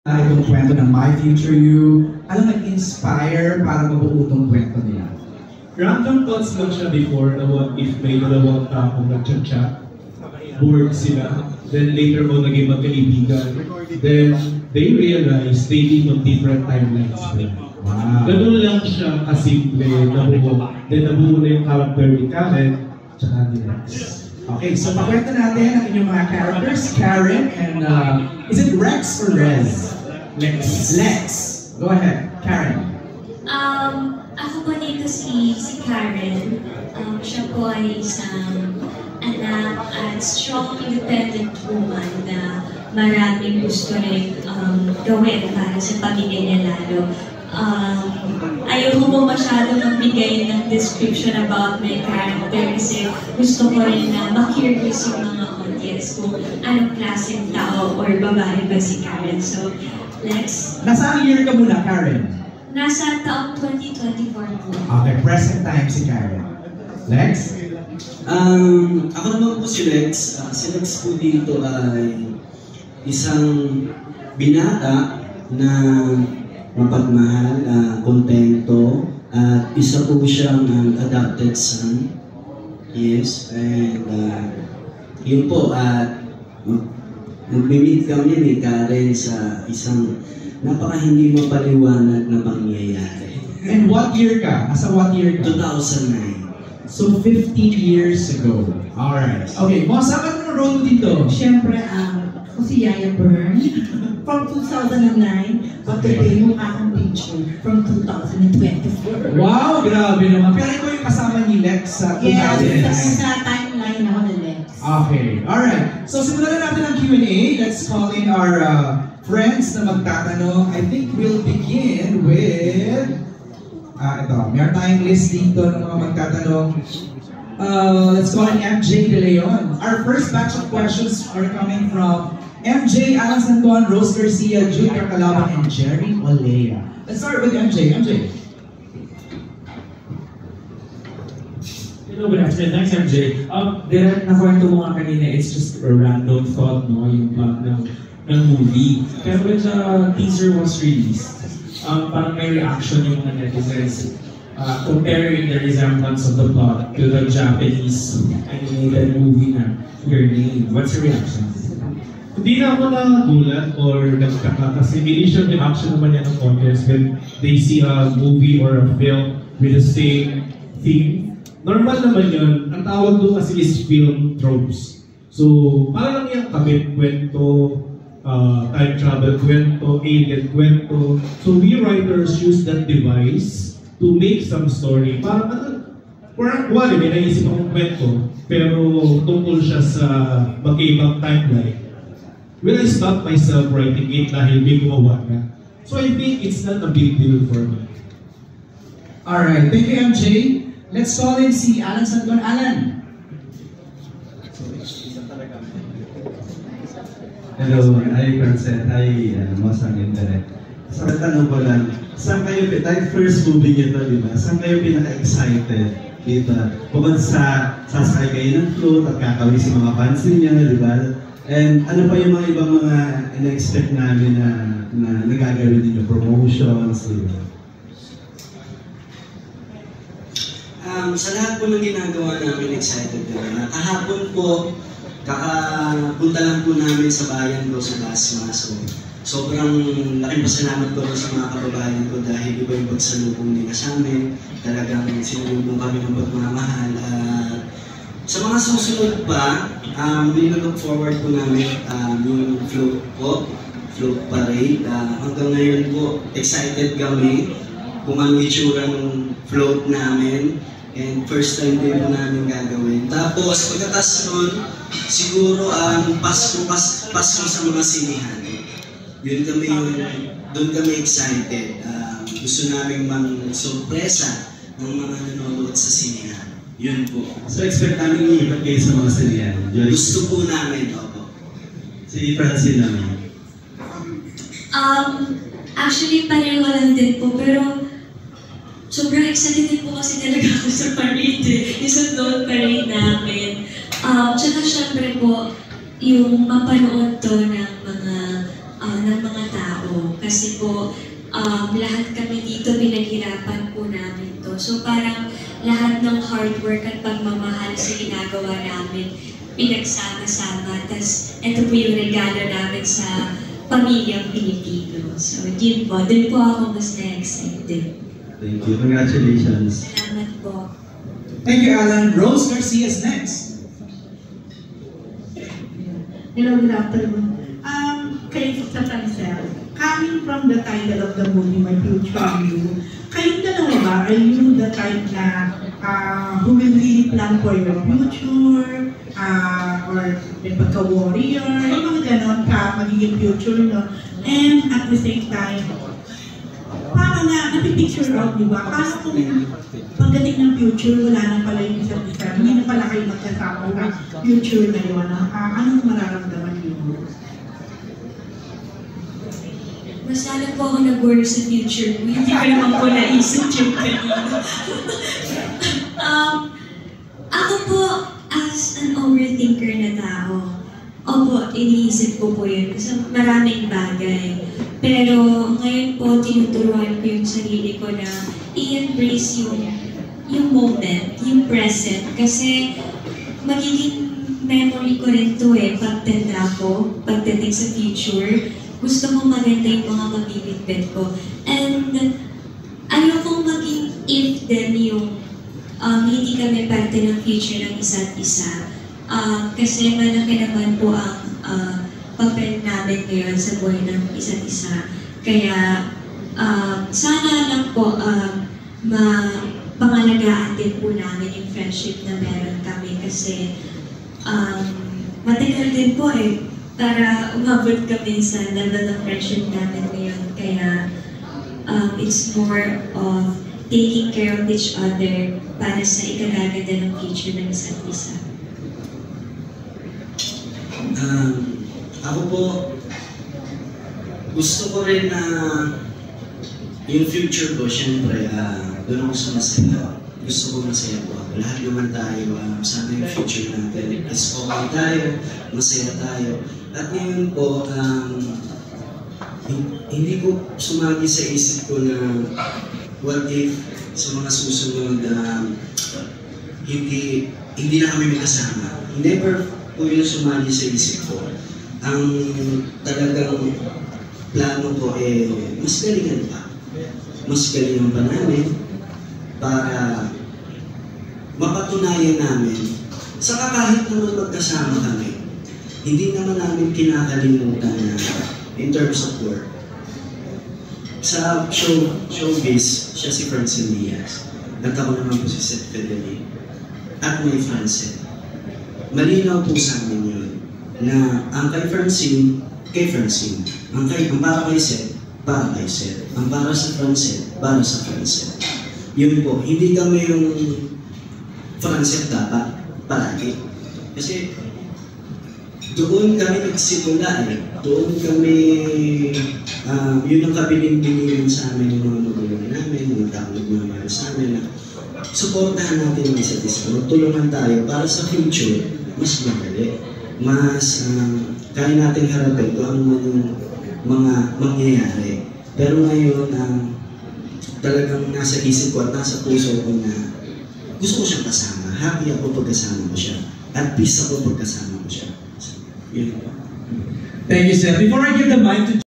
Itong kwento ng My Future You, alam nag-inspire para mabuo itong kwento nila? Random thoughts lang siya before na what if may dalawang taong nag-chat-chat, bored sila, then later mo naging magkaibigan, then they realize they live on different timelines. Wow. Ganun lang siya kasimple, nabuo. Then nabuo na yung character ni Karen, tsaka ni Rex. Okay, so pakwento natin ang inyong mga characters, Karen and, is it Rex or Rez? Lex. Go ahead, Karen. Ako po dito si Karen. Siya po ay isang anak at strong independent woman na maraming gusto rin gawin para sa pamilya niya lalo. Ayoko po masyado magbigay ng description about my character kasi gusto ko rin na ma-curious yung mga audience kung anong klaseng tao or babae ba si Karen. So, Lex? Nasaan year ka muna, Karen? Nasa taong 2024 po. Okay, present time si Karen. Lex? Ako naman po si Lex. Si Lex po dito ay isang binata na mapagmahal, kontento, at isa po siyang adopted son. Yes, and yun po, at nag-meet kami ni Karen sa isang napaka-hindi mapaliwanag na pangyayari. And what year ka? Asa what year ka? 2009. So 15 years ago. Alright. Okay, Mo, saan mo na role dito? Siyempre, ako si Yaya Byrne from 2009, but today yung aking picture from 2024. Wow, grabe naman. Pero ikaw yung kasama ni Lex sa 2009. Yes, sa timeline ako ni Lex. Okay, alright. So simulan na natin ang Q&A. Let's call in our friends na magtatanong. I think we'll begin with... ito, meron tayong list dito ng mga magtatanong. Let's call in MJ De Leon. Our first batch of questions are coming from MJ, Alan Santon, Rose Garcia, Jude Calabang, and Jerry Olea. Let's start with MJ. MJ. Hello, good afternoon. Thanks, MJ. Direct na kwento mo nga kanina, it's just a random thought, no? Yung plot ng movie. Pero when the teaser was released, parang may reaction yung mga netizens comparing the resemblance of the plot to the Japanese animated movie na Your Name. What's your reaction? Hindi na ako nagulat or nagtaka kasi initial reaction naman yan ng audience when they see a movie or a film with the same theme. Normal naman yun. Ang tawag doon kasi is film tropes. So, parang lang yung kabit, kwento, time travel kwento, alien kwento. So, we writers use that device to make some story. Parang wala, may naisip akong kwento, pero tungkol siya sa magkaibang timeline. Will I stop myself writing it dahil may gumawa na? So I think it's not a big deal for me. Alright, thank you MJ. Let's call in si Alan Santon. Alan. Hello, hi Francet, hi Mosang Internet. Sa tanong ko lang, saan kayo, tayo first movie nyo to, di ba? Saan kayo pinaka-excited? Dito, bukod sa sasakay kayo ng float at kakawin si mga fans niya, di ba? And ano pa yung mga ibang mga ina-expect namin na nagagawin ninyo, promotions, di ba? Sa lahat po ng ginagawa namin, excited kami. Kahapon po, kakapunta lang po namin sa bayan ko sa Dasma. So, sobrang laking pasalamat ko sa mga kababayan ko dahil iba yung pagsalubong nila sa amin. Talagang sinulubong kami ng pagmamahal. Sa mga susunod pa, look forward po namin yung float po, float parade. Hanggang ngayon po, excited kami kung ano itsura ng float namin. And first time din po namin gagawin. Tapos pagkatas nun, siguro Pasko sa mga sinihan. Doon kami excited. Gusto namin mang-sorpresa ng mga nanonood sa sinihan. Yun po. So expect namin iibat kayo sa mga sinihan? Gusto po namin, opo. Si Francine naman. Actually, pareho lang din po, pero sobrang excited po kasi talaga ako sa parade, yung sa float parade namin. Tsaka syempre po, yung mapanood to ng mga tao. Kasi po, lahat kami dito pinaghirapan po namin to. So parang lahat ng hard work at pagmamahal sa ginagawa namin, pinagsama-sama. Tapos ito po yung regalo namin sa pamilyang Pilipino. So yun po, dun po ako mas na-excited. Thank you. Congratulations. Salamat po. Thank you, Alan. Rose Garcia is next. Hello, good afternoon. Kayo sa Francel, coming from the title of the movie, My Future You, kayong dalawa ba, are you the type na who will really plan for your future, or may pagka-warrior, yung mga ganon ka, magiging future, no? And at the same time, paano na, napipicture out, di ba? Paano kung pagdating ng future, wala na pala yung isa't isa, hindi na pala kayo magkasama sa future na yun, anong mararamdaman niyo? Mas lalo po ako nag-work sa future ko. Hindi ko naman po naisip yung kanina. Ako po, as an overthinker na tao, opo, iniisip ko po yun kasi maraming bagay. Pero ngayon po, tinuturuan ko yung sarili ko na i-embrace yung moment, yung present. Kasi magiging memory ko rin to pagtanda ko, pagdating sa future. Gusto ko maganda yung mga mabibitbit ko. And ayokong maging if then yung hindi kami parte ng future ng isa't isa. Kasi malaki naman po ang papel namin ngayon sa buhay ng isa't isa. Kaya sana lang po mapangalagaan din po namin yung friendship na meron kami kasi matagal din po para umabot kami sa level ng friendship namin ngayon. Kaya it's more of taking care of each other para sa ikagaganda ng future ng isa't isa. Ako po, gusto ko rin na yung future ko, syempre, doon ako sa masaya. Gusto ko masaya po ako. Lahat naman tayo, sana yung future natin is okay tayo, masaya tayo. At ngayon po, hindi ko sumagi sa isip ko na what if sa mga susunod hindi na kami magkasama. Never po yung sumagi sa isip ko. Ang talagang plano ko mas galingan pa. Mas galingan pa namin para mapatunayan namin saka kahit naman magkasama kami, hindi naman namin kinakalimutan na in terms of work. Sa showbiz, siya si Francine Diaz. At ako naman po si Seth Fedeli. At may Francine. Malinaw po sa amin yun na ang kay Francine, Ang para kay Seth, para kay Seth. Ang para sa Francine, para sa Francine. Yun po, hindi kami yung Francine dapat palagi. Kasi doon kami nagsimula Doon kami, yun ang kabiling-bilin sa amin ng mga magulang namin, mga taong nagmamahal sa amin na supportahan natin ang isa't isa. Tulungan tayo para sa future, mas madali. Mas kaya natin harapin kung ano man yung mga mangyayari. Pero ngayon, talagang nasa isip ko at nasa puso ko na gusto ko siyang kasama. Happy ako pagkasama ko siya. At peace ako pagkasama ko siya. Yun po. Thank you, sir. Before I give the mic to